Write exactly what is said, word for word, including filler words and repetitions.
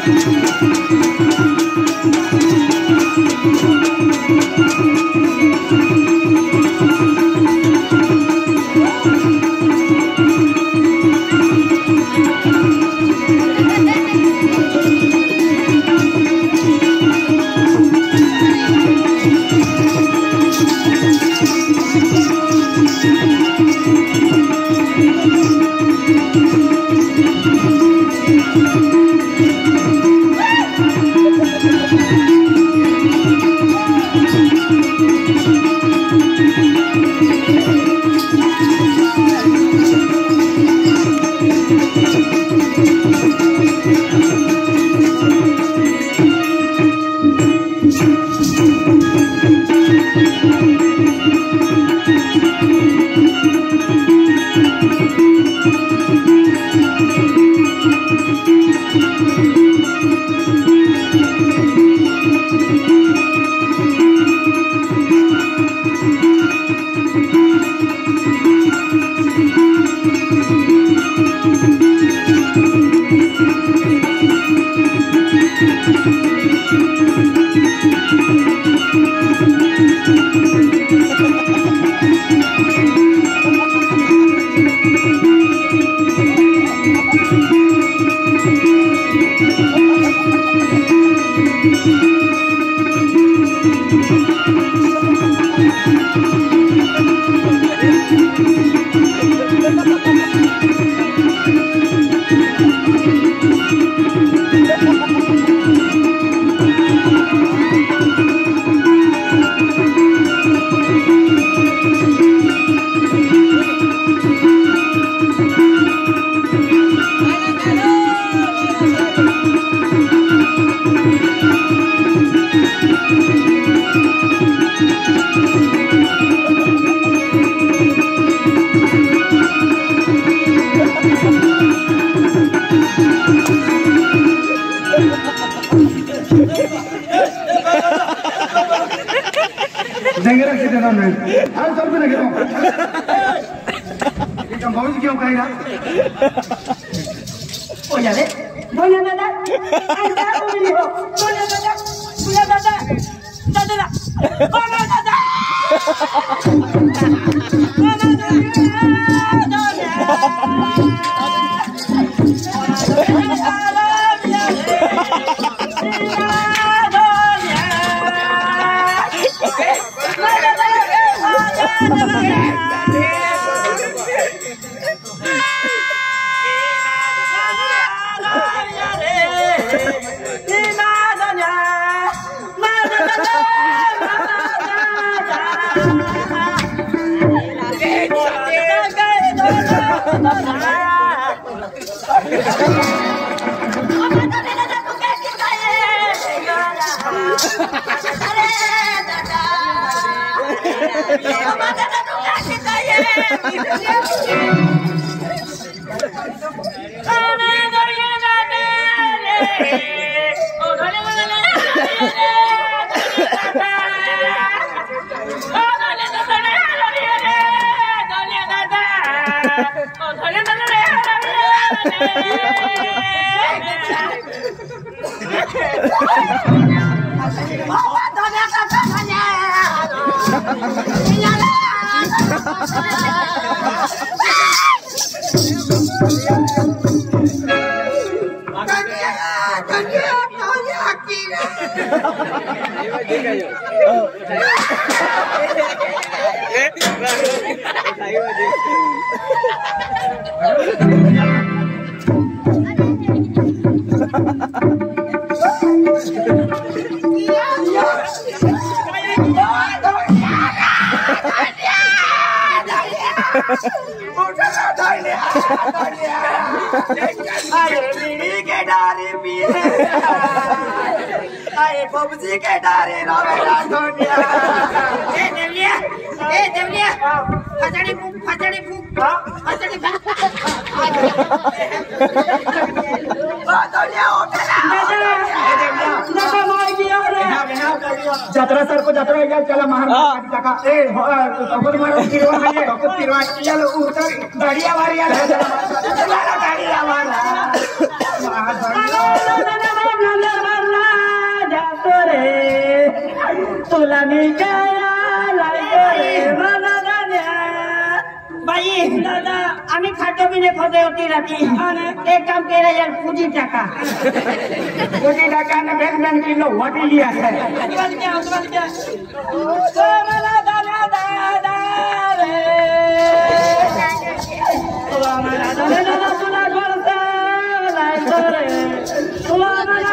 क्यों कहेगा? हो जा रे, बोलिए दादा, ऐसा बोलिए हो, बोलिए दादा, बोलिए दादा, दादा, बोलिए दादा, पबजी के डारे रावेला धोनिया ए देवलिया ए देवलिया फजड़ी फूक फजड़ी फूक फजड़ी ओ धोनिया उठला ए देवलिया नका मार दिया रे यात्रा सर को यात्रा या चला महाराज का ए तबोर मारो तिरवा है तबोर तिरवा चलो उतर गाड़िया वारिया चला गाड़िया वाला जातो रे तुला मी बाई दादा आम्ही खातो बिने खोदे होती राती एक काम केलं यार पूजी टाका पूजी टाका ने बेन बेन किलो वाटी लिया है उतवाल क्या उतवाल क्या ओ मला दादा दादा रे ओ मला दादा दादा तुला गोळसा लाई रे तुला